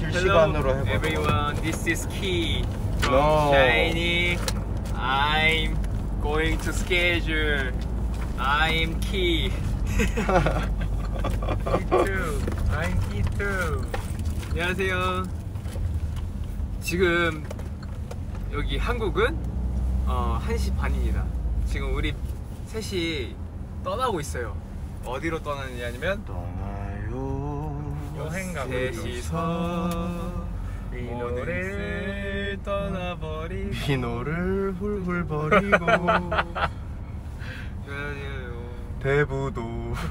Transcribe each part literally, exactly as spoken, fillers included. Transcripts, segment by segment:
실시간으로 해봐. Everyone, this is Key from No. Shiny. I'm going to schedule. I'm Key. Me too. I'm Key too. 안녕하세요. 지금 여기 한국은 어, 한 시 반입니다. 지금 우리 셋이 떠나고 있어요. 어디로 떠나느냐면 떠나요. 여행 가고 셋이서 민호를 떠나버리고 비노를 훌훌 버리고 대부도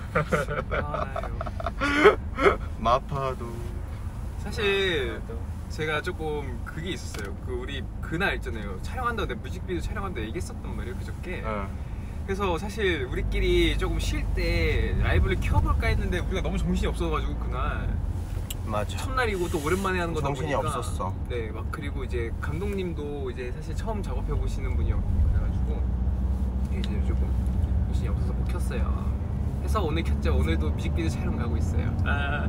마파도. 사실 제가 조금 그게 있었어요. 그 우리 그날 있잖아요. 촬영한다고 내 뮤직비디오 촬영한다고 얘기했었단 말이에요, 그저께. 응. 그래서 사실 우리끼리 조금 쉴 때 라이브를 켜볼까 했는데 우리가 너무 정신이 없어가지고 그날 맞아. 첫날이고 또 오랜만에 하는 거다 정신이 보니까 없었어. 네, 막 그리고 이제 감독님도 이제 사실 처음 작업해 보시는 분이었고 그래가지고 이제 조금 정신이 없어서 못 켰어요. 해서 오늘 켰죠. 오늘도 뮤직비디오 촬영 가고 있어요. 아.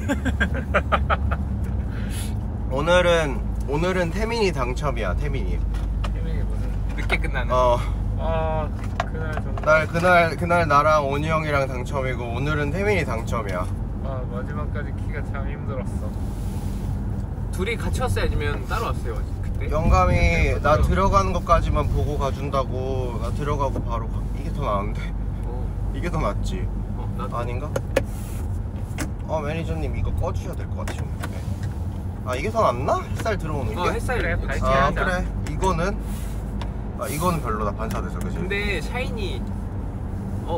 오늘은 오늘은 태민이 당첨이야. 태민이. 태민이 무슨? 늦게 끝나는. 어. 아 그날 정말. 날 그날 그날 나랑 온유 형이랑 당첨이고 오늘은 태민이 당첨이야. 아 마지막까지 키가 참 힘들었어. 둘이 같이 왔어요? 아니면 따로 왔어요? 그때? 영감이 나 들어가는 것까지만 보고 가준다고. 나 들어가고 바로 가. 이게 더 나은데. 어. 이게 더 낫지. 어, 나도. 아닌가? 어 매니저님 이거 꺼주셔야 될 것 같아요. 네. 아 이게 더 낫나? 햇살 들어오는 게? 어, 햇살. 그래, 역시. 밝게 아 하자. 그래. 이거는 아 이거는 별로다. 반사돼서. 그치? 근데 샤이니 어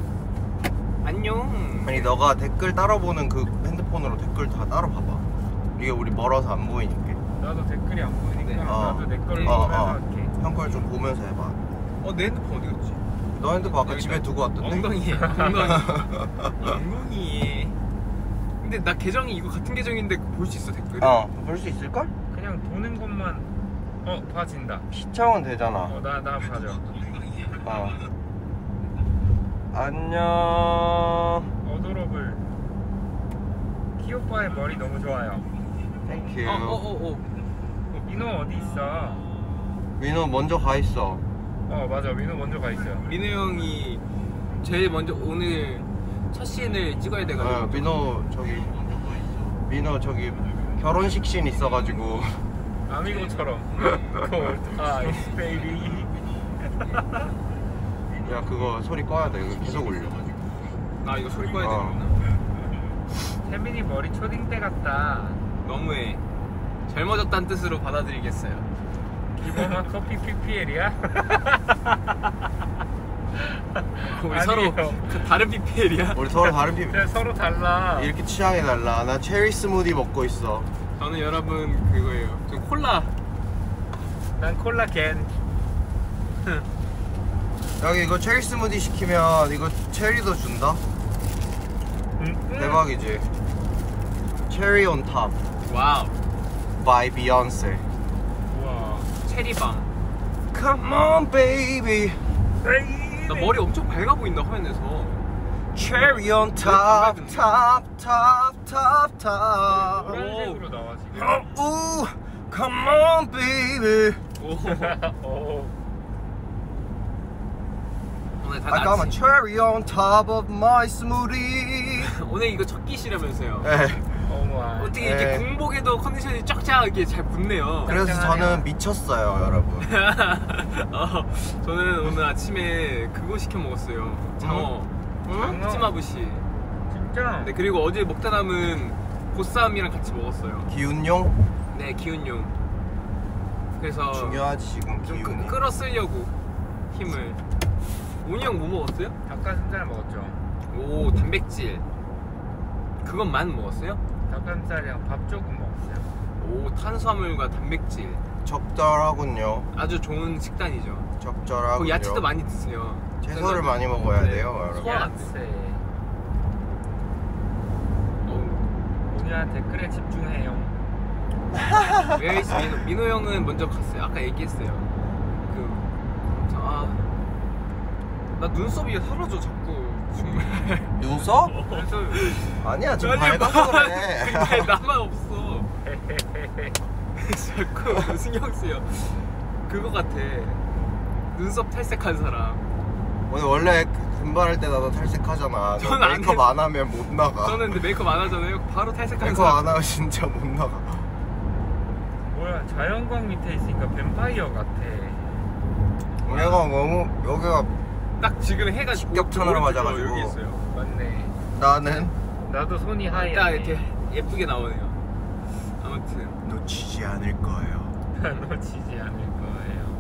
안녕. 아니 너가 댓글 따로 보는 그 핸드폰으로 댓글 다 따로 봐봐. 이게 우리 멀어서 안 보이니까. 나도 댓글이 안 보이니까 네. 어. 나도 내 걸 네. 보면서 어, 어. 할게. 형 걸 좀 보면서 해봐. 어, 내 핸드폰 어디 갔지? 너 핸드폰 아까 여기 집에 있다. 두고 왔던데? 엉덩이에 엉덩이 엉덩이. 근데 나 계정이 이거 같은 계정인데 볼 수 있어 댓글? 어 볼 수 있을걸? 그냥 도는 것만 어 봐진다. 시청은 되잖아. 어 나 나 봐줘. 어. 안녕. 어도러블. 키 오빠의 머리 너무 좋아요. 땡큐. 어어어어. 민호 어디 있어? 민호 먼저 가 있어. 어 맞아 민호 먼저 가 있어. 민우 형이 제일 먼저 오늘 첫 씬을 찍어야 돼가지고. 어, 민호 저기 민호 저기 결혼식 씬 있어가지고. 아미고처럼. Cold ice baby. 야 그거 소리 꺼야 돼. 이거 계속 울려. 아 이거 소리 꺼야 어. 되는구나. 태민이 머리 초딩 때 같다. 너무해. 젊어졌다는 뜻으로 받아들이겠어요. 기범아 커피 피피엘이야? 우리 아니에요. 서로 그 다른 피피엘이야? 우리 서로 다른 피. 진짜 서로 달라. 이렇게 취향이 달라. 나 체리 스무디 먹고 있어. 저는 여러분 그거예요. 저 콜라. 난 콜라겐. 여기 이거 체리 스무디 시키면 이거 체리도 준다? 음, 대박이지. 체리 온 탑. 와우. by Beyonce. 우와. 체리밤. Come on baby. 나 머리 엄청 밝아 보인다 화면에서. Cherry on top, top, top, top, top. 노란색으로 나와 지금. Ooh, come on baby. 오. 오. 오늘 다 I got my 나치. cherry on top of my smoothie. 오늘 이거 첫 끼시라면서요. 네. 어머. 어떻게 이렇게 에이. 공복에도 컨디션이 쫙쫙 이렇게 잘 붙네요. 그래서 저는 미쳤어요, 여러분. 어, 저는 오늘 아침에 그거 시켜 먹었어요. 장어. 장어? 푸짐하부시. 진짜? 네, 그리고 어제 먹다 남은 보쌈이랑 같이 먹었어요. 기운용? 네, 기운용. 그래서 중요하지 지금 좀 기운이. 끄, 끌어쓰려고 힘을. 온이 형 뭐 먹었어요? 닭가슴살 먹었죠. 오, 단백질. 그것만 먹었어요? 닭가슴살이랑 밥 조금 먹었어요. 오, 탄수화물과 단백질. 적절하군요. 아주 좋은 식단이죠. 적절하군요. 그 야채도 많이 드세요. 채소를 많이 먹어야 네. 돼요, 여러분. 소화 안 야채. 어, 오늘아 댓글에 집중해요. 왜 있어? 민호, 민호 형은 먼저 갔어요. 아까 얘기했어요. 그, 아, 나 눈썹이 사라져 자꾸. 정말. 눈썹? 그래서 아니야 지금 아니, 밝아서 뭐, 그래. 근데 나만 없어. 자꾸 신경 쓰여. 그거 같아. 눈썹 탈색한 사람. 오늘 원래 금발할 때 나도 탈색하잖아. 저는 너 안 메이크업 했- 안 하면 못 나가. 저는 근데 메이크업 안 하잖아요. 바로 탈색한 메이크업 사람. 안 하면 진짜 못 나가. 뭐야 자연광 밑에 있으니까 뱀파이어 같아. 얘가 너무 여기가 딱 지금 해가 직격탄으로 오른쪽 맞아가지고. 여기 있어요. 맞네. 나는 나도 손이 하얘. 딱 이렇게 예쁘게 나오네요. 아무튼 놓치지 않을 거예요. 놓치지 않을 거예요.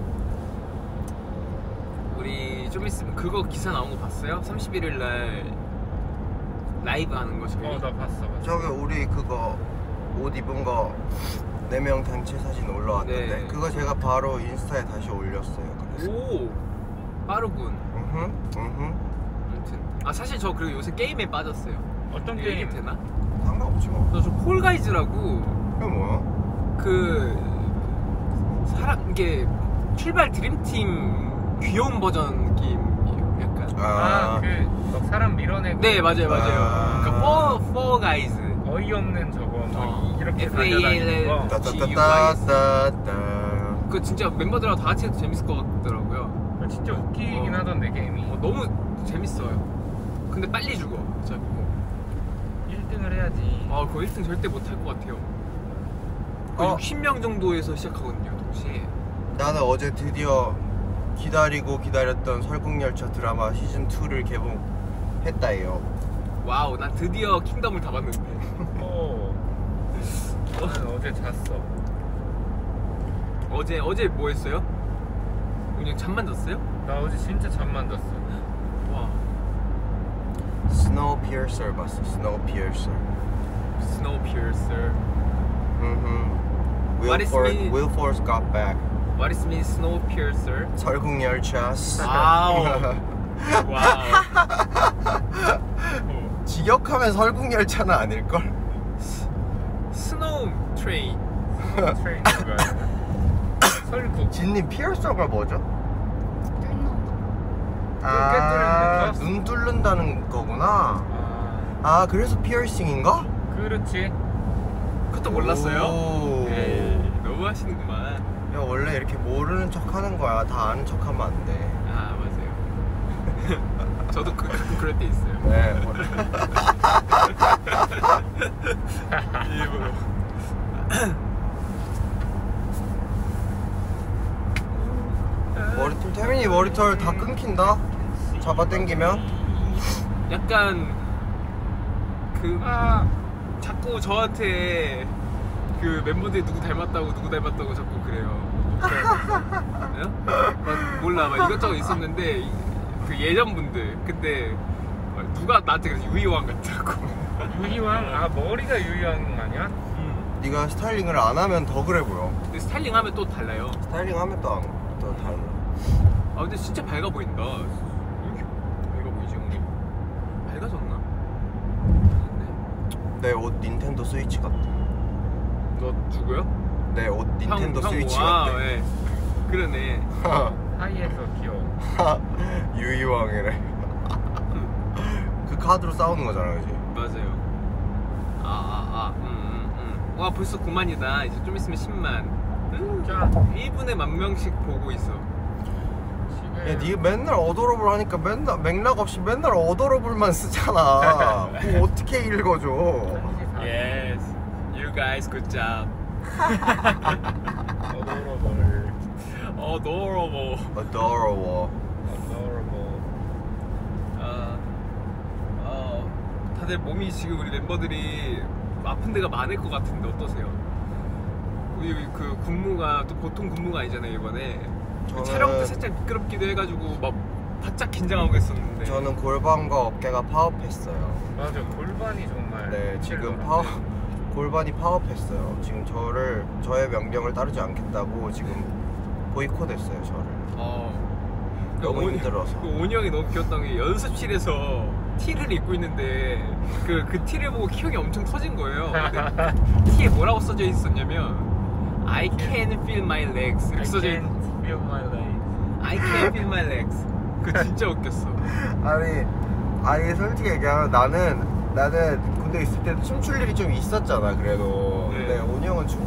우리 좀 있으면 그거 기사 나온 거 봤어요? 삼십일 일 날 라이브 하는 거 저희. 어 나 봤어 봤어. 저기 우리 그거 옷 입은 거 네 명 단체 사진 올라왔던데 네. 그거 제가 바로 인스타에 다시 올렸어요. 그래서 오 빠르군. 음흠 음흠 아무튼 아 사실 저 그리고 요새 게임에 빠졌어요. 어떤 이게 게임? 되나? 상관없지 뭐. 저저 폴가이즈라고 그게 뭐야? 그 사람 이게 출발 드림팀 귀여운 버전 느낌이에요. 약간. 아, 아그 사람 밀어내고. 네 맞아요 맞아요. 아. 그러니까 포 포 가이즈. 어이없는 저거 막 어. 이렇게 에프 에이 엘 엘. 달려다니는 거. 따따따따따. 그 진짜 멤버들하고 다 같이 해도 재밌을 것 같더라고요. 어, 진짜 웃기긴 어. 하던데 게임이. 어, 너무 재밌어요. 근데 빨리 죽어. 진짜. 일 등을 해야지. 아 그거 일 등 절대 못 할 것 같아요. 그 어. 육십 명 정도에서 시작하거든요 동시에. 나는 어제 드디어 기다리고 기다렸던 설국열차 드라마 시즌 이를 개봉했다예요. 와우 난 드디어 킹덤을 다 봤는데. 어. 나는 어제 잤어. 어제 어제 뭐 했어요? 그냥 잠만 잤어요? 나 어제 진짜 잠만 잤어. 와 스노우피어서 봤어. 스노우피어서. 스노우피어서. 음. What is Will mean- Will Force got back. What is mean Snowpiercer? 설국열차. 와우 와우 어. 직역하면 설국열차는 아닐걸? 스노우 트레인. 트레인 그거야. 설국. 진님 피어서가 뭐죠? 아, 깨뚫는데 눈 뚫는다는 거구나. 아 아, 그래서 피어싱인가? 그렇지. 그것도 몰랐어요? 오. 에이 너무 하시는구만. 야, 원래 이렇게 모르는 척 하는 거야. 다 아는 척 하면 안 돼. 아 맞아요. 저도 그, 가끔 그럴 때 있어요. 네. 일부러. 머리털, 태민이 머리털 다 끊긴다? 잡아당기면? 약간 그 아 자꾸 저한테 그 멤버들이 누구 닮았다고 누구 닮았다고 자꾸 그래요. 예? 막 몰라 막 이것저것 있었는데 그 예전 분들 근데 막 누가 나한테 그래서 유희왕 같다고. 유희왕. 아 머리가 유희왕 아니야? 네가 스타일링을 안 하면 더 그래 보여. 근데 스타일링 하면 또 달라요. 스타일링 하면 또, 안, 또 달라. 아 근데 진짜 밝아 보인다. 왜 이렇게 밝아 보이지 오늘? 밝아졌나? 내 옷 닌텐도 스위치 같아. 너 누구요? 내 옷 닌텐도 형, 스위치 형, 아, 같아. 네. 그러네. 하이에서 귀여워. 유이왕이래. 그 카드로 싸우는 거잖아, 그지? 맞아요. 아, 아, 아, 음, 음, 음. 와, 벌써 구만이다. 이제 좀 있으면 십만. 음, 자 일 분에 만 명씩 보고 있어. 지금. 야, 네가 맨날 어도러블 하니까 맨날 맥락 없이 맨날 어도러블만 쓰잖아. 그거 어떻게 읽어줘? Yes, you guys, good job. 어도러블. Adorable. Adorable. 어도러블. 아, 어, 다들 몸이 지금 우리 멤버들이 아픈 데가 많을 것 같은데 어떠세요? 우리 그 군무가 또 보통 군무가 아니잖아요 이번에. 저는- 촬영 때 살짝 미끄럽기도 해가지고 막 바짝 긴장하고 했었는데. 저는 골반과 어깨가 파업했어요. 맞아 골반이 정말. 네, 지금 힘들더라고요. 파업 골반이 파업했어요. 지금 저를 저의 명령을 따르지 않겠다고 지금 보이콧했어요, 저를. 어. 너무 온- 힘들어서. 그 온이 형이 너무 귀엽던 게 연습실에서 티를 입고 있는데 그, 그 티를 보고 키 형이 엄청 터진 거예요. 근데 티에 뭐라고 써져 있었냐면 I can feel my legs 이렇게 I 써져 있 can't feel my legs. I can feel my legs. 그거 진짜 웃겼어. 아니, 아니 솔직히 얘기하면 나는 나는 군대 있을 때도 춤출 일이 좀 있었잖아, 그래도. 네. 근데 온이 형은 춤출 일이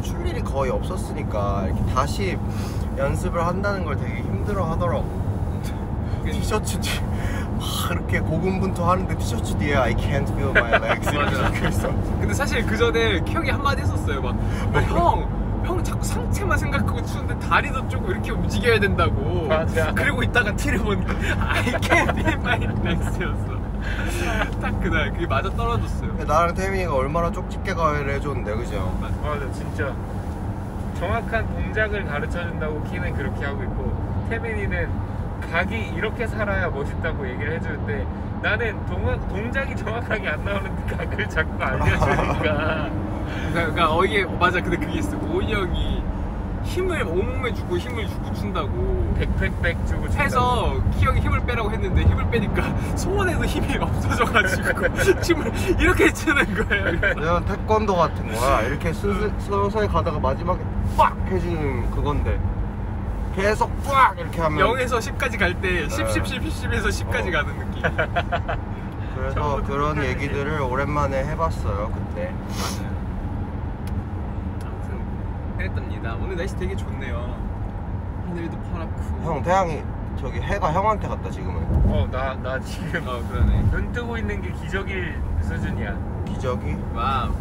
거의 없었으니까 이렇게 다시 연습을 한다는 걸 되게 힘들어 하더라고. 티셔츠 뒤 막 이렇게 고군분투 하는데 티셔츠 뒤에 I can't feel my legs 이렇게 적혀있어. 근데 사실 그 전에 형이 한마디 했었어요. 막 형, 형 자꾸 상체만 생각하고 추는데 다리도 조금 이렇게 움직여야 된다고. 맞아. 그리고 이따가 티를 보니까 I can't feel my legs였어. 딱 그날 그게 맞아 떨어졌어요. 나랑 태민이가 얼마나 쪽집게 가해를 해줬는데, 그죠? 맞아, 진짜 정확한 동작을 가르쳐준다고 키는 그렇게 하고 있고, 태민이는 각이 이렇게 살아야 멋있다고 얘기를 해주는데 나는 동, 동작이 정확하게 안 나오는데 각을 자꾸 알려주니까. 그러니까, 그러니까 어이게 맞아. 근데 그게 있어. 오이 형이 힘을 온몸에 주고 힘을 주고 준다고 백백백 주고 해서 키 형이 힘을 빼라고 했는데 힘을 빼니까 소원에도 힘이 없어져가지고 춤을 이렇게 추는 거예요. 그냥 태권도 같은 거야. 이렇게 슬슬 서서히 가다가 마지막에 빡 해주는 그건데 계속 빡 이렇게 하면 영에서 십까지 갈 때 십, 십, 십, 십에서 십까지 어. 가는 느낌. 그래서 처음부터 그런 끝까지. 얘기들을 오랜만에 해봤어요 그때. 맞아요. 아무튼 그랬답니다. 오늘 날씨 되게 좋네요. 하늘도 파랗고. 형 태양이 저기 해가 형한테 갔다 지금은. 어나 나 지금 어 그러네. 눈 뜨고 있는 게 기적일 수준이야. 기적이? 와우.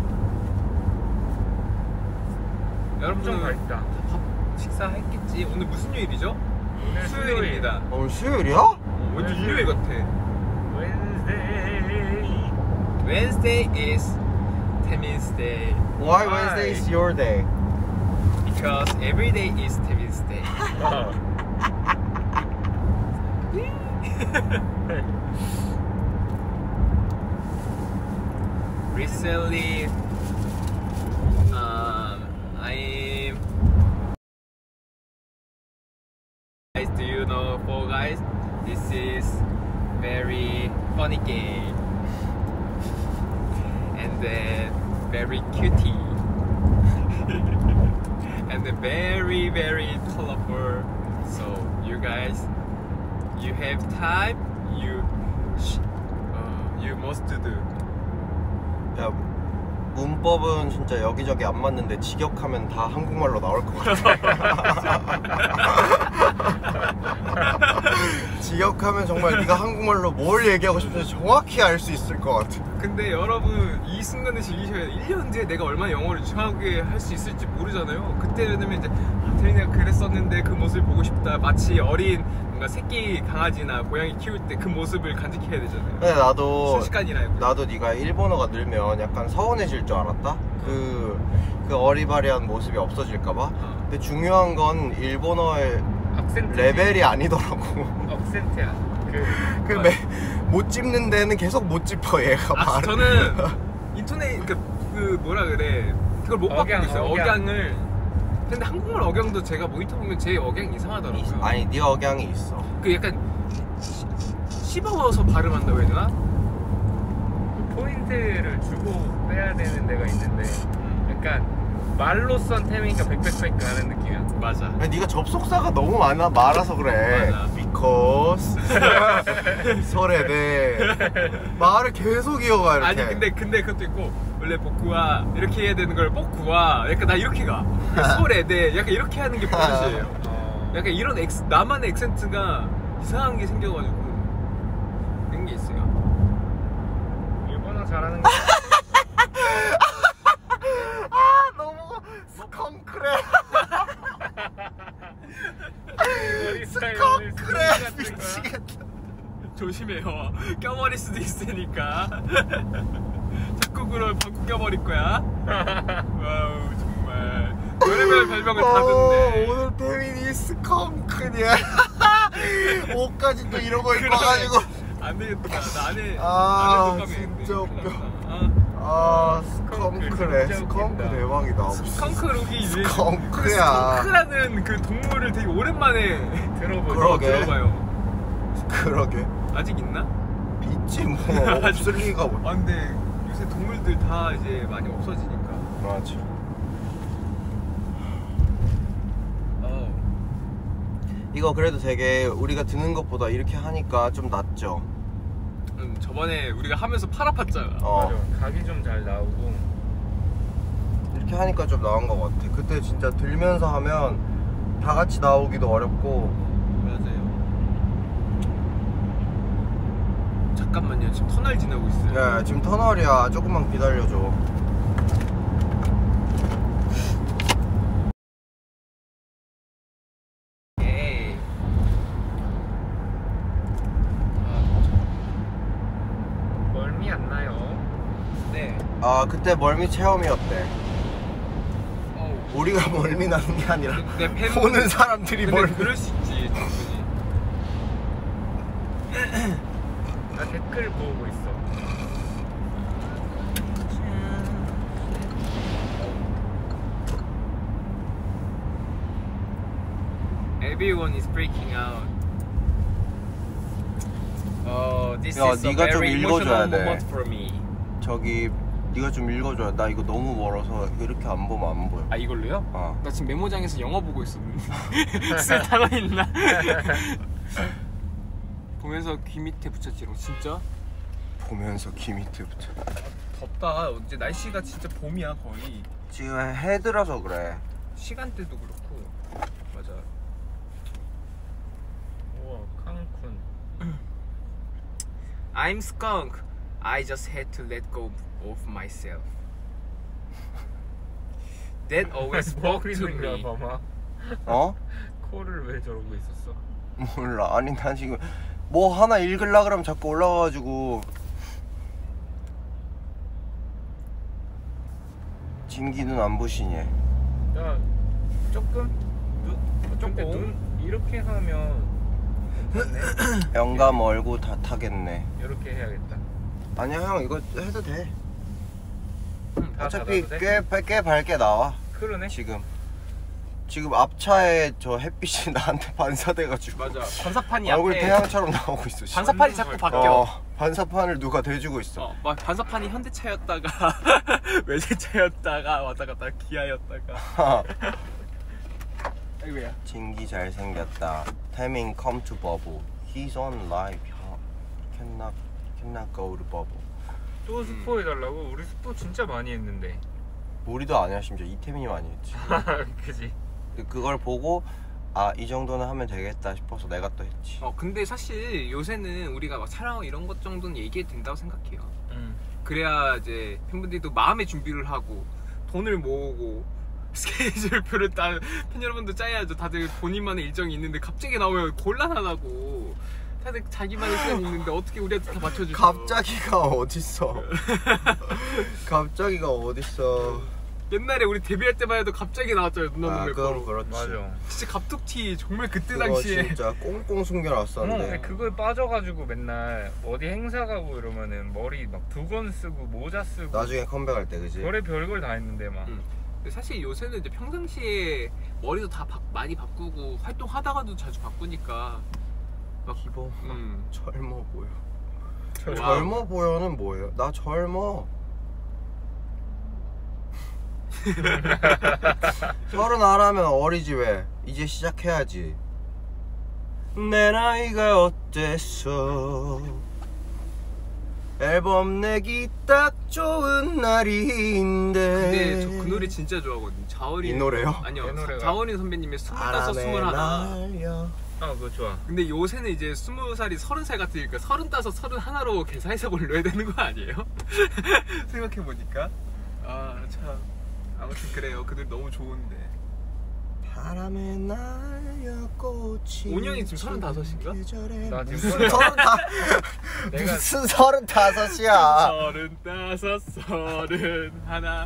엄청 여러분은 밝다. 밥 식사했겠지. 오늘 무슨 요일이죠? 오늘 수요일입니다. 오늘 수요일이야? 어, 왠지 오늘 일요일 같아. Wednesday. Wednesday is Tamin's day Why Why? Wednesday is your day? because every day is Tamin's day. 어. Recently, um, I'm. Guys, do you know Fall Guys? This is very funny game, and then very cutie, and then very very colorful. So you guys, you have time. You, sh- uh, you must do. 야 문법은 진짜 여기저기 안 맞는데 직역하면 다 한국말로 나올 것 같아. 직역하면 정말 네가 한국말로 뭘 얘기하고 싶은지 정확히 알 수 있을 것 같아. 근데 여러분 이 순간을 즐기셔야 돼요. 일 년 뒤에 내가 얼마나 영어를 유창하게 할 수 있을지 모르잖아요. 그때는 이제 아, 태민이가 그랬었는데 그 모습을 보고 싶다. 마치 어린 뭔가 새끼 강아지나 고양이 키울 때 그 모습을 간직해야 되잖아요. 근데 나도 순식간이나 해요. 나도 네가 일본어가 늘면 약간 서운해질 줄 알았다. 그, 그 어리바리한 모습이 없어질까봐. 어. 근데 중요한 건 일본어의 악센트. 레벨이 아니더라고. 악센트야. 그 그 매, 못 짚는 데는 계속 못 짚어 얘가 아, 말을. 저는 인터넷 그, 그 뭐라 그래 그걸 못 바꾸고 억양, 있어요. 억양. 억양을. 근데 한국말 억양도 제가 모니터 보면 제 억양이 이상하더라고요. 아니 네 억양이 있어. 그 약간 시- 씹어서 발음한다고 해야 되나? 그 포인트를 주고 빼야 되는 데가 있는데 약간 말로 썬 태민이가 백백백 가는 느낌이야. 맞아. 아니, 네가 접속사가 너무 많아 많아서 그래. 맞아. Because 설에대 말을 계속 이어가 이렇게. 아니 근데 근데 그것도 있고 원래 복구와 이렇게 해야 되는 걸 복구와 약간 나 이렇게 가 소래대 약간 이렇게 하는 게 버릇이에요. 어. 약간 이런 엑스, 나만의 액센트가 이상한 게 생겨가지고 그런 게 있어요. 일본어 잘하는 거. 아 너무 스컹크래. 머리 스타일 스컹크래 같은 거야? 미치겠다. 조심해요. 껴버릴 수도 있으니까. 자꾸 그걸 방구 껴버릴 거야. 와우 정말 별의별 별명을 다 듣네. 오늘 태민이 스컹크냐. 옷까지 또 이러고 입고 와가지고. 안 되겠다. 나 안에 아, 안에 진짜 웃겨. 아, 아 스컹크래. 진짜 스컹크 웃긴다. 대박이다. 스컹크 룩이 스컹크야. 스컹크라는 그 동물을 되게 오랜만에 들어보자. 그러게. 들어봐요. 그러게. 아직 있나? 있지 뭐. 없을 리가 뭐. 아 근데 요새 동물들 다 이제 많이 없어지니까. 맞아. 어. 이거 그래도 되게 우리가 드는 것보다 이렇게 하니까 좀 낫죠. 음, 저번에 우리가 하면서 팔 아팠잖아. 어. 맞아. 각이 좀 잘 나오고. 이렇게 이렇게 하니까 좀 나은 것 같아. 그때 진짜 들면서 하면 다 같이 나오기도 어렵고. 맞아요. 잠깐만요. 지금 터널 지나고 있어요. 야, 지금 터널이야. 조금만 기다려줘. 에이. 멀미 안 나요? 네. 아, 그때 멀미 체험이었대. 어우. 우리가 멀미 나는 게 아니라 내 팬. 보는 사람들이 근데 멀미. 그럴 수 있지, 충분히. 나 댓글 보고 있어. Everyone is breaking out. 어, this 야, is a 네가 좀 very 읽어줘야 emotional 돼. moment for me. 저기 네가 좀 읽어줘야. 나 이거 너무 멀어서 이렇게 안 보면 안 보여. 아, 이걸로요? 어. 나 지금 메모장에서 영어 보고 있었는데 쓸 단어 있나? 보면서 귀 밑에 붙였지롱. 진짜? 보면서 귀 밑에 붙여. 덥다. 이제 날씨가 진짜 봄이야 거의. 지금 해 들어서 그래. 시간대도 그렇고. 맞아. 우와, 칸쿤. I'm skunk. I just had to let go of myself. That always spoke to me. 봐봐. 어? 코를 왜 저러고 있었어? 몰라. 아니 난 지금 뭐 하나 읽으려 그러면 자꾸 올라와가지고. 진기 눈 안 부시니? 나 조금 눈 근데 조금? 눈 이렇게 하면 괜찮네. 영감 얼굴 다 타겠네. 이렇게 해야겠다. 아니야 형 이거 해도 돼. 응, 다 어차피 닫아도 돼? 꽤, 꽤 밝게 나와. 그러네. 지금 지금 앞차에 저 햇빛이 나한테 반사돼가지고 맞아. 반사판이 얼굴 앞에 태양처럼 나오고 있어. 지금. 반사판이 자꾸 바뀌어. 어, 반사판을 누가 대주고 있어. 어, 막 반사판이 현대차였다가 외제차였다가 왔다 갔다 기아였다가. 아이고야. 진기 잘생겼다. 태민 come to bubble. He's on live. Cannot cannot go to bubble. 또 스포 해달라고? 우리 스포 진짜 많이 했는데. 우리도 아니야 심지어 이태민이 많이 했지. 그지? 그걸 보고 아 이 정도는 하면 되겠다 싶어서 내가 또 했지. 어 근데 사실 요새는 우리가 막 촬영 이런 것 정도는 얘기해도 된다고 생각해요. 응. 그래야 이제 팬분들도 마음의 준비를 하고 돈을 모으고 스케줄표를 딱 팬 여러분도 짜야죠. 다들 본인만의 일정이 있는데 갑자기 나오면 곤란하다고. 다들 자기만의 시간이 있는데 어떻게 우리한테 다 맞춰주죠? 갑자기가 어딨어. 갑자기가 어딨어. 옛날에 우리 데뷔할 때만 해도 갑자기 나왔잖아요. 눈 아 오는 그건 멤버로. 그렇지. 맞아. 진짜 갑툭튀 정말 그때 그거 당시에 진짜 꽁꽁 어, 숨겨놨었는데. 근데 그거에 빠져가지고 맨날 어디 행사 가고 이러면은 머리 막 두건 쓰고 모자 쓰고 나중에 컴백할 때 그지? 별의 별걸 다 했는데 막. 응. 근데 사실 요새는 이제 평상시에 머리도 다 바, 많이 바꾸고 활동하다가도 자주 바꾸니까 막 기본 음. 젊어 보여. 저- 와우. 젊어 보여는 뭐예요? 나 젊어. 서른 하나면 어리지 왜? 이제 시작해야지. 내 나이가 어땠어? 앨범 내기 딱 좋은 날인데. 근데 저 그 노래 진짜 좋아하거든요. 자원이 이 노래요? 아니요. 이 노래가? 자원이 선배님의 스물다섯, 바람에 스물하나. 날려. 아 그거 좋아. 근데 요새는 이제 스무 살이 서른 살 같으니까 서른다섯, 서른하나로 계산해서 올려야 되는 거 아니에요? 생각해 보니까 아 참 아무튼 그래요. 그들 너무 좋은데. 바람에 날려 꽃이. 온영이 지금 서른다섯인가? 나 지금 무슨 서른다 내가- 무슨 서른다섯이야. 서른다섯, 서른하나.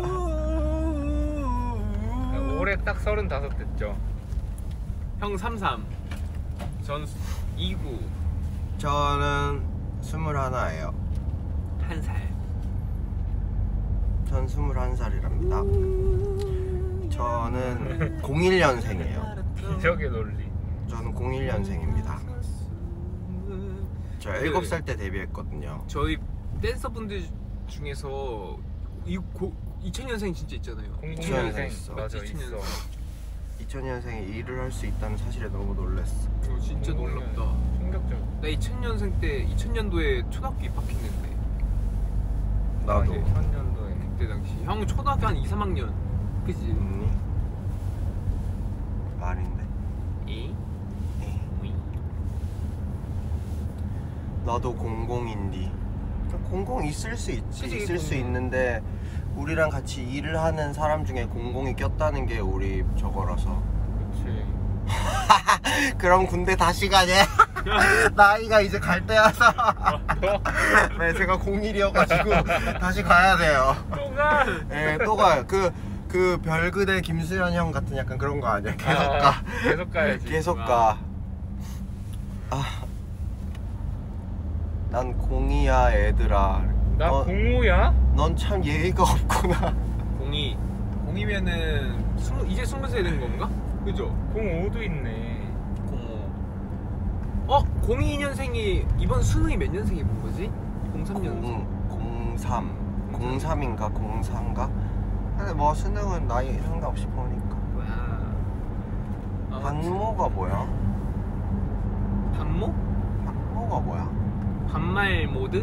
올해 딱 서른다섯 됐죠. 형 삼삼, 전 이구, 저는 스물하나예요. 한 살. 전 스물한 살이랍니다. 저는 공일 년생이에요. 기적의 논리. 저는 공일 년생입니다. 저 일곱 살 때 데뷔했거든요. 저희 댄서분들 중에서 이 고, 이천 년생 진짜 있잖아요. 이천 년생 공공년생 있어. 맞아 이천 있어. 년생. 이천 년생이 일을 할 수 있다는 사실에 너무 놀랐어. 이거 진짜 놀랍다. 충격적. 나 이천 년생 때 이천 년도에 초등학교 입학했는데 나도. 이천 년도에. 그때 당시. 형 초등학교 한 이, 삼 학년. 그지? 언니 말인데. 이? 에이. 나도 공공인디. 공공 있을 수 있지. 그치, 있을 수 공공. 있는데 우리랑 같이 일을 하는 사람 중에 공공이 꼈다는 게 우리 저거라서. 그렇지. 그럼 군대 다시 가냐? 나이가 이제 갈 때여서. 너? 네, 제가 공일이어가지고 다시 가야 돼요. 또 가? 네, 또 가요. 그, 그 별그대 김수현 형 같은 약간 그런 거 아니야? 계속 가. 아, 계속 가야지. 계속 가. 아, 난 공이야 얘들아. 나 어, 공우야? 넌 참 예의가 없구나. 공이. 공이면은 스무, 이제 스무 살 된 건가? 그죠? 공오도 있네. 공오. 어? 공이 년생이 이번 수능이 몇 년생이 본 거지? 공삼 년생. 공삼 공삼인가 공사인가? 근데 뭐 수능은 나이 상관없이 보니까. 뭐야? 아, 반모가 뭐야? 반모? 반모가 뭐야? 반말 모드?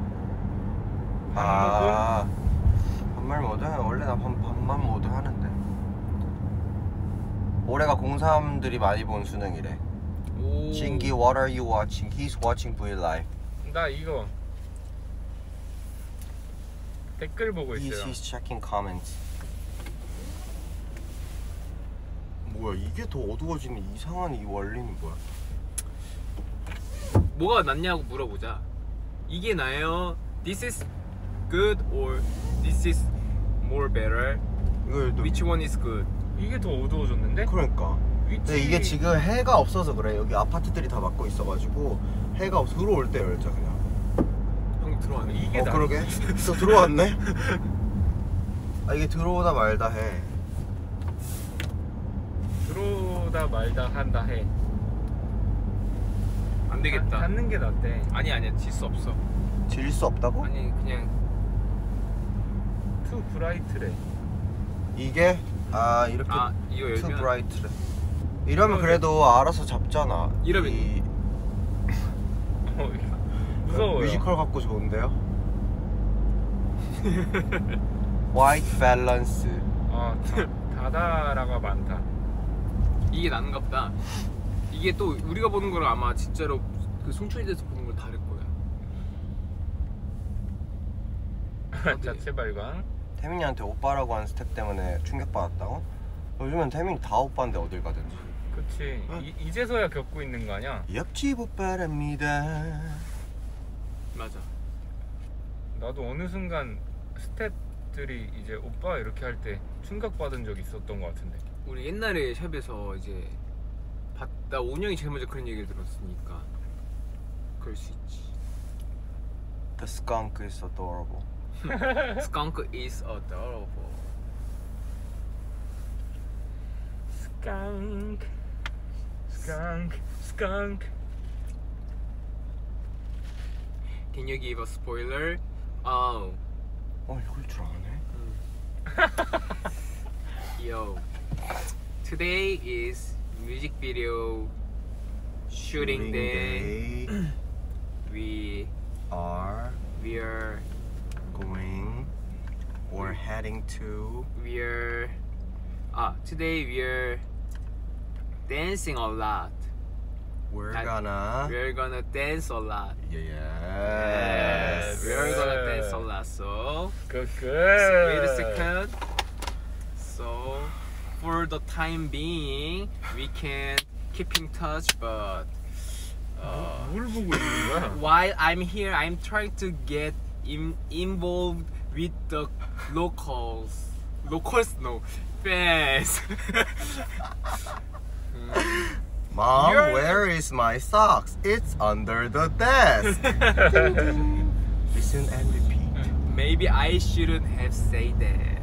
아, 반말 모드? 원래 나 반, 반말 모드 하는데. 올해가 공삼들이 많이 본 수능이래. 오. 진기, what are you watching? He's watching V Live. 나 이거 댓글 보고 He's, 있어요. he's checking comments. 뭐야, 이게 더 어두워지는 이상한 이 원리는 뭐야? 뭐가 낫냐고 물어보자. 이게 나요? This is good or this is more better? 이걸 또 Which one is good? 이게 더 어두워졌는데? 그러니까. 위치... 근데 이게 지금 해가 없어서 그래. 여기 아파트들이 다 막고 있어가지고 해가 없- 들어올 때 열자 그냥. 방금 들어왔네. 이게 어 나... 그러게. 또 들어왔네. 아 이게 들어오다 말다 해. 들어오다 말다 한다 해. 안 되겠다. 닫- 닫는 게 낫대. 아니 아니야. 질 수 없어. 질 수 없다고? 아니 그냥 투 브라이트래. 이게 아 이렇게 아 이거 too 열면 bright래. 이러면 그래도 알아서 잡잖아. 이러면- 이 어, 무서워요. 뮤지컬 갖고 좋은데요? White balance. 아, 다, 다다라가 많다. 이게 나는가 보다. 이게 또 우리가 보는 거랑 아마 진짜로 그 송출돼서 보는 걸 다를 거야. 자체 발광. 태민이한테 오빠라고 하는 스텝 때문에 충격받았다고? 요즘엔 태민이 다 오빠인데 어딜 가든지. 그치. 응. 이, 이제서야 겪고 있는 거 아니야? 옆집 오빠랍니다. 맞아. 나도 어느 순간 스태프들이 이제 오빠 이렇게 할 때 충격받은 적이 있었던 것 같은데. 우리 옛날에 샵에서 이제 봤, 나 온영이 제일 먼저 그런 얘기를 들었으니까 그럴 수 있지. The skunk is adorable. Skunk is adorable. 스컹크 스컹크 스컹크. Can you give a spoiler? Oh, 어 이걸 줄 아네? yo. Today is music video shooting day. day. We Are we are going or heading to we are ah today we are dancing a lot. we're That- gonna We're gonna dance a lot. yes. We're gonna dance a lot. So 끄끄. wait a second. So for the time being, we can keep in touch, but uh, 뭘 보고 있는 거야? while I'm here, I'm trying to get in, involved with the locals. Locals, no, fans. Mom, You're- where is my socks? It's under the desk. Listen and repeat. Maybe I shouldn't have said that.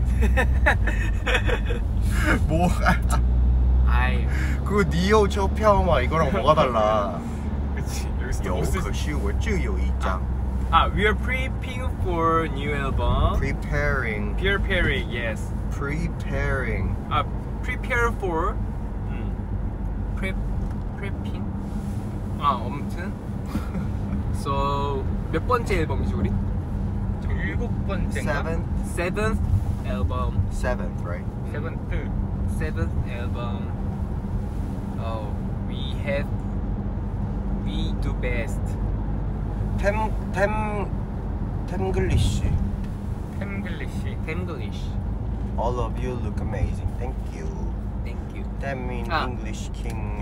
뭐? I. 그 니오 초평마 이거랑 뭐가 달라? 그치. 여기서 有可是我只有一张。 Ah, we are prepping for new album. Preparing, Preparing, yes. preparing. Ah, prepare for. 음. Prep, prepping. 아, 아무튼. So 몇 번째 앨범이지 우리? 작년 일곱 번째인가? Seven, Seventh album. seventh, right? 세븐트. Seventh album. Oh, we have we do best. 템, 템, 템글리쉬. 템글리시. English. All of you look amazing. Thank you. Thank you. Damn in 아. English King.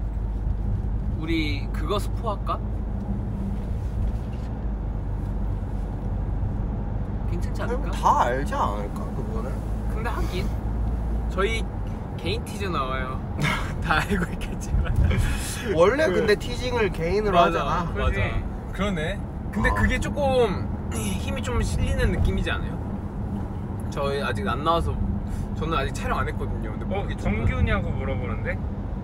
우리 그거 스포할까? 괜찮지 않을까? 그럼 다 알지 않을까 그거는? 근데 하긴 저희 개인 티저 나와요. 다 알고 있겠지만. 원래 그- 근데 티징을 개인으로 맞아, 하잖아. 그지? 맞아. 그러네. 근데 아. 그게 조금 힘이 좀 실리는 느낌이지 않아요? 저희 아직 안 나와서 저는 아직 촬영 안 했거든요. 근데 어, 모르겠지만. 정규냐고 물어보는데?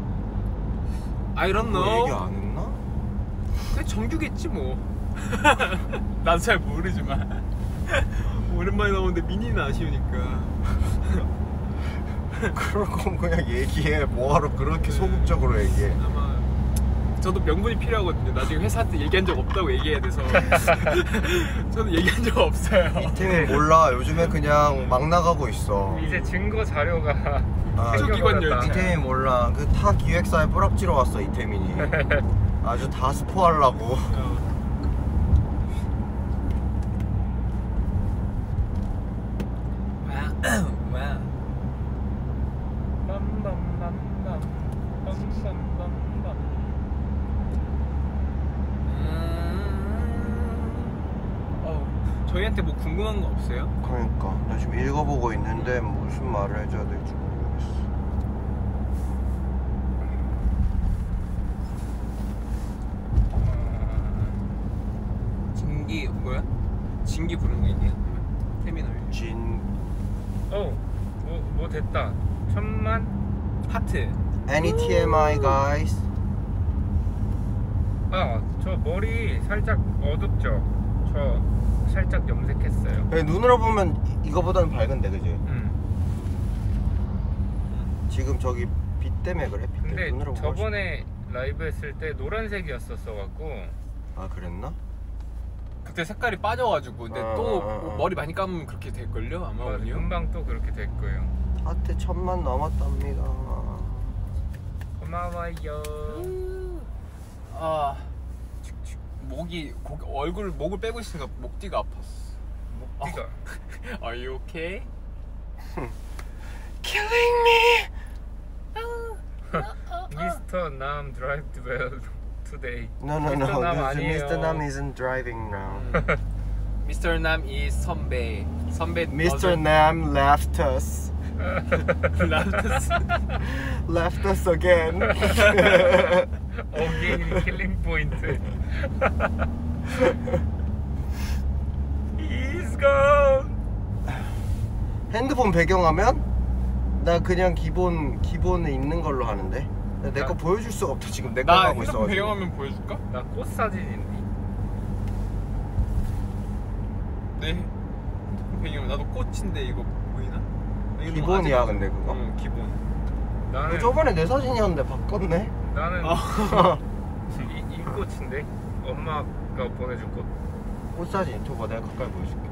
I don't 그거 know. 얘기 안 했나? 그냥 정규겠지 뭐. 나도 잘 모르지만 오랜만에 나오는데 미니는 아쉬우니까. 그럴 거면 그냥 얘기해. 뭐하러 그렇게 소극적으로 얘기해. 아마 저도 명분이 필요하거든요. 나중에 회사한테 얘기한 적 없다고 얘기해야 돼서. 저는 얘기한 적 없어요. 이태민 몰라. 요즘에 그냥 막 나가고 있어. 이제 증거 자료가 아, 특수기관 생겨버렸다. 열차. 이태민 몰라. 그 타 기획사에 뿌락지러 왔어 이태민이. 아주 다 스포하려고. 어. 와우. 빰빰빰빰. 빰빰빰빰. 음... 어, 저희한테 뭐 궁금한 거 없어요? 그러니까 나 지금 읽어보고 있는데 무슨 말을 해줘야 될지 모르겠어. 진기 뭐야? 진기 부른 거 얘기야? 태민을 진 어, 뭐, 뭐 됐다. 천만? 하트. Any 티엠아이 guys? 아, 저 머리 살짝 어둡죠? 저 살짝 염색했어요. 네, 눈으로 보면 이- 이거보다는 밝은데 그지? 음. 지금 저기 빛 때문에 그래. 빛 때문에 근데 눈으로 보면 저번에 라이브 했을 때 노란색이었었어 갖고 훨씬- 아 그랬나? 그때 색깔이 빠져가지고 근데 어, 또 어, 어. 머리 많이 감으면 그렇게 될걸요? 아마 맞아, 오늘요? 금방 또 그렇게 될 거예요. 하트 천만 넘었답니다. 고마워요. 아 목이 고, 얼굴 목을 빼고 있으니까 목뒤가 아팠어. 목뒤가 Are you okay? Killing me. 미스터 남 드라이브 웰 today. No no no. 미스터 남 This- 아니에요. Mister Nam isn't driving now. 미스터 남 is 선배. 선배 Mister Nam left us. 라프스. Left us again. 어게인 킬링 포인트. He's gone. 핸드폰 배경화면 나 그냥 기본 기본에 있는 걸로 하는데 내 거 보여줄 수가 없다 지금 내 거 나 하고 핸드폰 있어가지고. 배경화면 보여줄까? 나 꽃 사진인데. 네. 핸드폰 배경화면 나도 꽃인데 이거 보이나? 아, 이거 너무 기본이야 아직- 근데 그거. 응 기본. 나는 그거 저번에 내 사진이었는데 바꿨네. 나는 아. 이, 이 꽃인데 엄마가 보내준 꽃. 꽃 사진 줘봐 내가 가까이 보여줄게.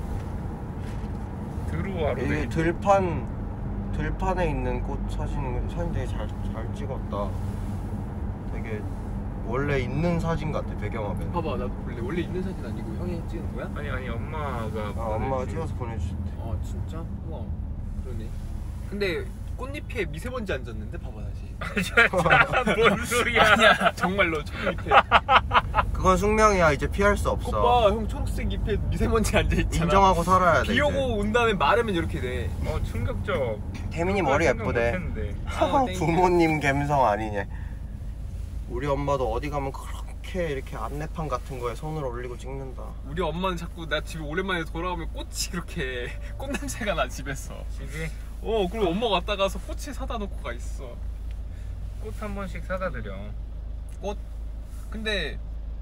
드루아로 돼 이게 있는. 들판 들판에 있는 꽃 사진 사진 되게 잘 잘 찍었다. 되게 원래 있는 사진 같아 배경화면. 봐봐 나도 원래 원래 있는 사진 아니고 형이 찍은 거야? 아니 아니 엄마가 아 엄마가 보내준. 찍어서 보내주셨대. 아 진짜? 우와 그러네. 근데 꽃잎에 미세먼지 안 졌는데 봐봐 다시. 뭔 소리야? 아니야 정말로 초록잎에. 그건 숙명이야 이제 피할 수 없어. 오빠 형 초록색 잎에 미세먼지 앉아 있잖아. 인정하고 살아야 돼. 비 오고 이제. 온 다음에 마르면 이렇게 돼. 어 충격적. 태민이 머리 생각 예쁘대. 못했는데. 아, 땡큐. 부모님 감성 아니냐. 우리 엄마도 어디 가면 그렇게 이렇게 안내판 같은 거에 손을 올리고 찍는다. 우리 엄마는 자꾸 나 집에 오랜만에 돌아오면 꽃이 그렇게 꽃 냄새가 나 집에서. 집에 어 그리고 엄마가 왔다 가서 꽃을 사다 놓고 가 있어. 꽃 한 번씩 사다 드려. 꽃? 근데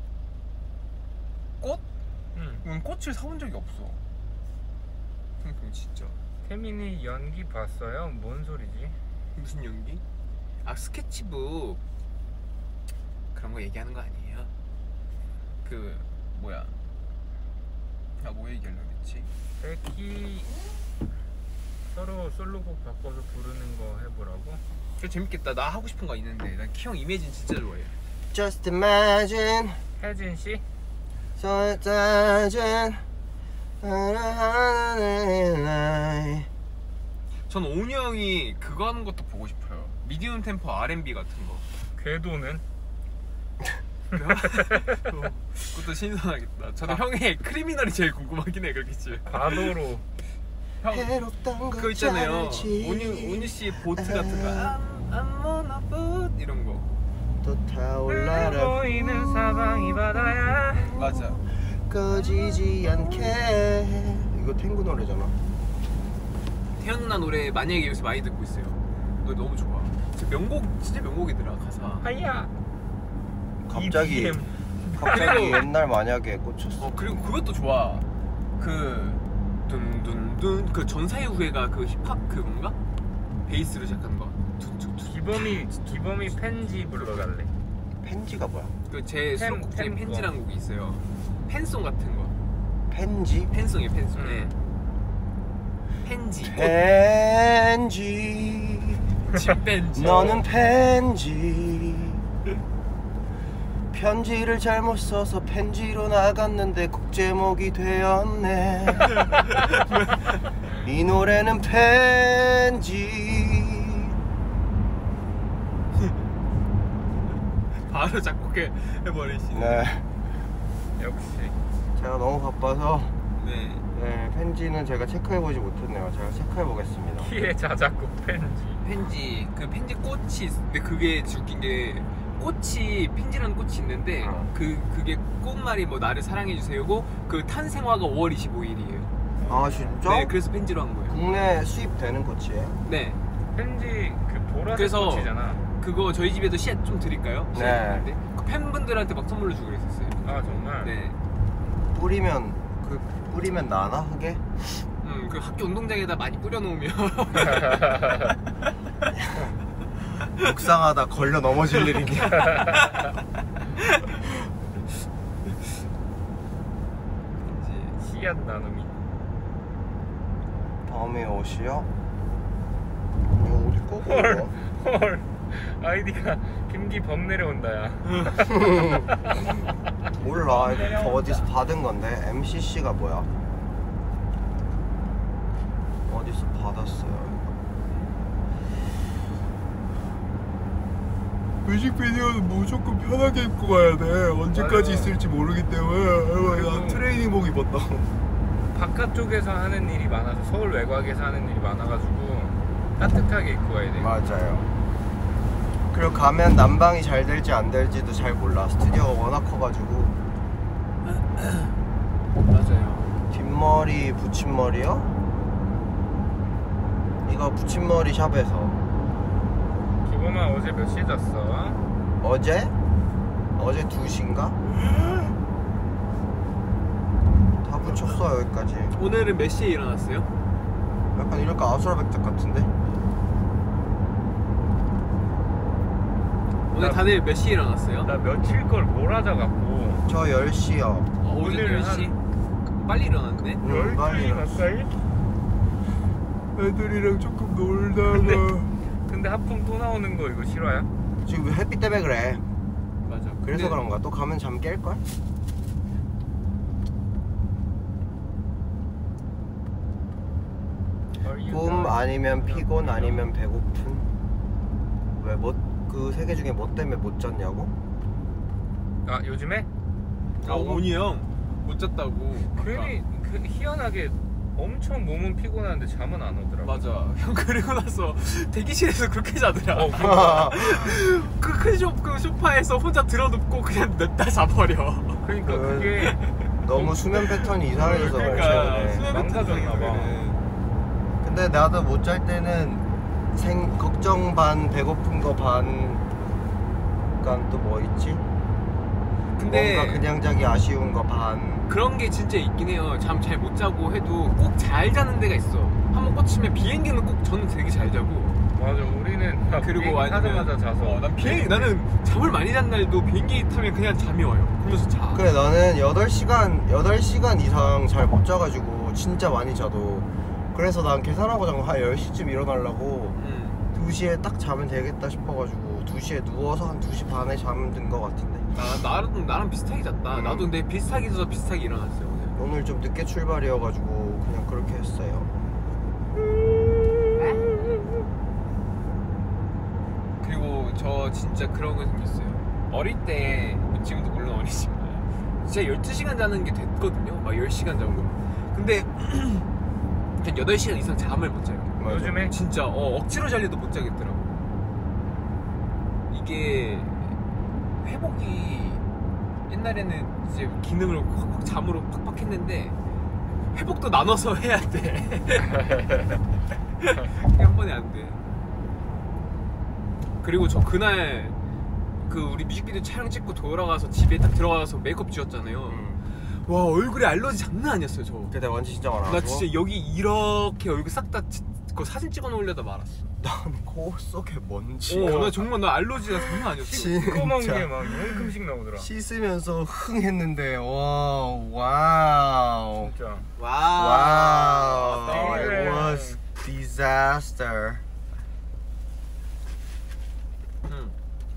꽃? 응. 응, 꽃을 사온 적이 없어. 생각해보면 진짜. 태민이 연기 봤어요? 뭔 소리지? 무슨 연기? 아 스케치북 그런 거 얘기하는 거 아니에요? 그 뭐야 나 뭐 얘기하려고 했지? 백희 서로 솔로곡 바꿔서 부르는 거 해보라고? 그래 재밌겠다. 나 하고 싶은 거 있는데 난 키형 이매진 진짜 좋아해. Just imagine 혜진 씨? So imagine 전 온유 형이 그거 하는 것도 보고 싶어요. 미디움 템포 알앤비 같은 거. 궤도는? 그것도 신선하겠다. 저는 아. 형의 크리미널이 제일 궁금하긴 해. 그렇겠지. 과도로 형 그거 있잖아요. 온유 온유 씨 보트 같은 거. I'm, I'm on a boat 이런 거. 또 타올라라 보이는 사방이 바다야. 맞아. 꺼지지 않게. 이거 탱구 노래잖아. 태연 누나 노래 만약에 요새 많이 듣고 있어요. 노래 너무 좋아. 진짜 명곡 진짜 명곡이더라 가사. 하야. 갑자기 이비엠. 갑자기 옛날 만약에 꽂혔어. 어 그리고 그것도 좋아. 그 둔둔둔 그 전사의 후예가 그 힙합 그건가? 베이스로 시작하는 거. 둔둔둔. 기범이 기범이 펜지 불러달래. 펜지가 뭐야? 그 제 펜, 수록곡 중에 펜 펜지라는 곡이 있어요. 팬송 같은 거. 펜지? 팬송이에요 팬송. 음. 네. 펜지. 펜지 집펜지. 너는 펜지 편지를 잘못 써서 펜지로 나갔는데 곡 제목이 되었네. 이 노래는 펜지. 바로 작곡해 해버리시네. 네, 역시. 제가 너무 바빠서 네. 네, 펜지는 제가 체크해보지 못했네요. 제가 체크해보겠습니다. 키의 자작곡 펜지. 펜지 그 펜지 꽃이 있- 근데 그게 웃긴 게 꽃이 펜지라는 꽃이 있는데 어. 그 그게 꽃말이 뭐 나를 사랑해 주세요고 그 탄생화가 오월 이십오일이에요. 아 진짜? 네, 그래서 펜지로 한 거예요. 국내 수입되는 꽃이에요? 네, 펜지 그 보라색 그래서 꽃이잖아. 그거 저희 집에도 씨앗 좀 드릴까요? 네. 씨앗 있는데 그 팬분들한테 막 선물로 주고 그랬었어요. 아 정말? 네, 뿌리면 그 뿌리면 나나 흙에? 음, 그 학교 운동장에다 많이 뿌려놓으면 묵상하다 걸려 넘어질 일이니. 펜지. 씨앗 나눔이. 범이 옷이요? 이거 어디 거고? 헐, 헐. 아이디가 김기 범 내려온다야. 몰라. 저 어디서 받은 건데. 엠씨씨가 뭐야? 어디서 받았어요? 뮤직비디오는 무조건 편하게 입고 가야 돼. 언제까지 맞아. 있을지 모르기 때문에. 나 트레이닝복 입었다. 바깥쪽에서 하는 일이 많아서 서울 외곽에서 하는 일이 많아가지고 따뜻하게 입고 가야 돼. 맞아요. 그리고 가면 난방이 잘 될지 안 될지도 잘 몰라. 스튜디오가 워낙 커가지고. 맞아요. 뒷머리 붙임머리요? 이거 붙임머리 샵에서. 기범아 어제 몇 시에 잤어? 어제? 어제 두 시인가? 다 붙였어 여기까지. 오늘은 몇 시에 일어났어요? 약간 이럴까 아수라백작 같은데? 오늘 나- 다들 몇 시에 일어났어요? 나 며칠 걸 몰아자갖고 저 열 시요. 어, 오전 오늘 열 시? 빨리 일어났네? 음, 빨리 일어났어. 가까이? 애들이랑 조금 놀다가. 근데 하품 또 나오는 거 이거 실화야? 지금 햇빛 때문에 그래. 맞아. 그래서 근데 그런가? 또 가면 잠 깰걸? 꿈 아니면 피곤 아니면 배고픈. 왜 뭐 그 세 개 중에 뭐 때문에 못 잤냐고? 아 요즘에? 아 온이 형 못 잤다고. 괜히 그 희한하게 엄청 몸은 피곤한데 잠은 안 오더라고. 맞아. 형 그리고 나서 대기실에서 그렇게 자더라. 어, 그러니까, 그 큰 그 소파에서 혼자 들어눕고 그냥 냅다 자버려. 그러니까 그- 그게 너무 수면 패턴이 이상해져서 그래. 그러니까 최근에. 망가졌나 봐. 근데 나도 못 잘 때는 생 걱정 반 배고픈 거 반. 그러니까 또 뭐 있지? 근데 뭔가 그냥 자기 아쉬운 거 반. 그런 게 진짜 있긴 해요. 잠 잘 못 자고 해도 꼭 잘 자는 데가 있어. 한번 꽂히면 비행기는 꼭 저는 되게 잘 자고 맞아 우리는 막 그리고 비행기 타자마자 자서 어, 난 비행 나는 잠을 많이 잔 날도 비행기 타면 그냥 잠이 와요. 그러면서 자. 그래 나는 여덟 시간 여덟 시간 이상 잘 못 자가지고 진짜 많이 자도 그래서 난 계산하고 잔 거 한 열 시쯤 일어나려고 음. 두 시에 딱 자면 되겠다 싶어가지고 두 시에 누워서 한 두 시 반에 잠든 거 같은데. 나 나랑 나랑 비슷하게 잤다. 음. 나도 근데 비슷하게 자서 비슷하게 일어났어요 오늘. 오늘 좀 늦게 출발이어가지고 그냥 그렇게 했어요. 그리고 저 진짜 그런 거 생겼어요. 어릴 때 지금도 물론 어리지만 진짜 열두 시간 자는 게 됐거든요. 막 열 시간 정도. 근데 한 여덟 시간 이상 잠을 못 자요. 맞아. 요즘에 진짜 어, 억지로 자려도 못 자겠더라고. 이게 회복이 옛날에는 이제 기능을 확확 잠으로 팍팍 했는데 회복도 나눠서 해야 돼. 한 번에 안 돼. 그리고 저 그날 그 우리 뮤직비디오 촬영 찍고 돌아가서 집에 딱 들어가서 메이크업 지웠잖아요. 음. 와 얼굴에 알러지 장난 아니었어요 저. 그때 완전 진짜 많아. 나 진짜 여기 이렇게 얼굴 싹 다 그 사진 찍어 놓으려다 말았어. 난코 속에 먼지. 어, 나 정말 나 알러지가 장난 아니었어. 진짜. 시꺼먼 게 막 이만큼씩 나오더라. 씻으면서 흥 했는데 와 와우. 진짜. 와우. 와우. 아, It was disaster. 응.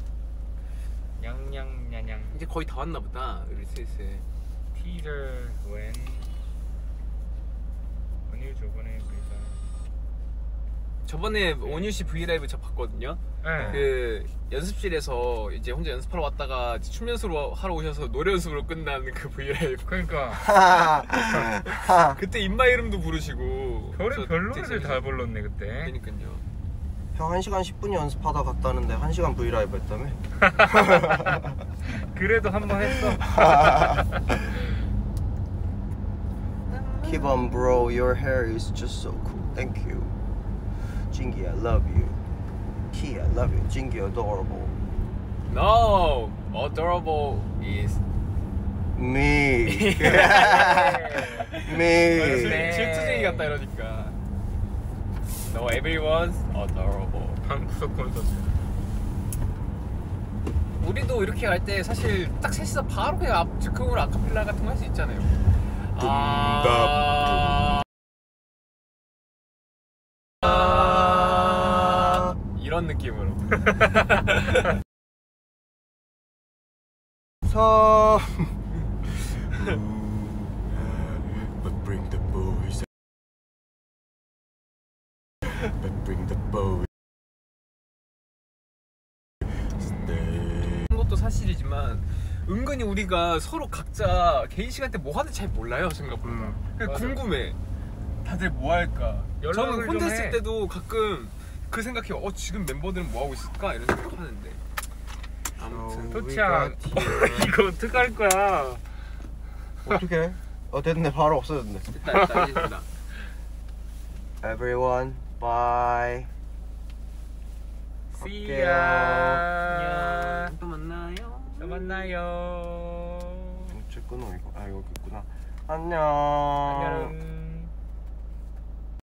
냥냥냥냥. 이제 거의 다 왔나 보다. 우리 슬슬. 티저 when 오늘 저번에 우리가 저번에 온유 씨 브이라이브 저 봤거든요. 네. 그 연습실에서 이제 혼자 연습하러 왔다가 춤 연습을 하러 오셔서 노래 연습으로 끝난 그 브이라이브. 그러니까 그때 인마 이름도 부르시고. 별의 별노래를 다 불렀네 그때. 그러니까요. 형 한 시간 십 분 연습하다 갔다는데 한 시간 브이라이브 했다며? 그래도 한 번 했어. Keep on bro, your hair is just so cool. Thank you. Jingy, I love you. Key, I love you. Jingy, adorable. No, adorable is Me. Me. 네. 질투쟁이 같다 이러니까. No, everyone's adorable. 방구석 콘서트. 우리도 이렇게 할 때 사실 딱 셋이서 바로 그냥 앞, 즉흥으로 아카펠라 같은 거 할 수 있잖아요. 아... 아... 이런 느낌으로. 섬. But bring the boys. But bring the boys. Stay. 것도 사실이지만 은근히 우리가 서로 각자 개인 시간 때 뭐 하는지 잘 몰라요 생각보다. 음. 그냥 맞아. 궁금해. 다들 뭐 할까? 연락을 저는 혼자 좀 있을 해. 때도 가끔 그 생각해요. 어 지금 멤버들은 뭐 하고 있을까 이런 생각 하는데. 아무튼 도착. 이거 어떡할 거야? 어떻게? 어 됐네. 바로 없어졌네. 됐다 됐다 이제 됐다. Everyone, bye. See 갈게요. ya. 안녕. 또 만나요. 또 만나요. 어째 끊어 이거? 아 여기 있구나. 안녕. 안녕.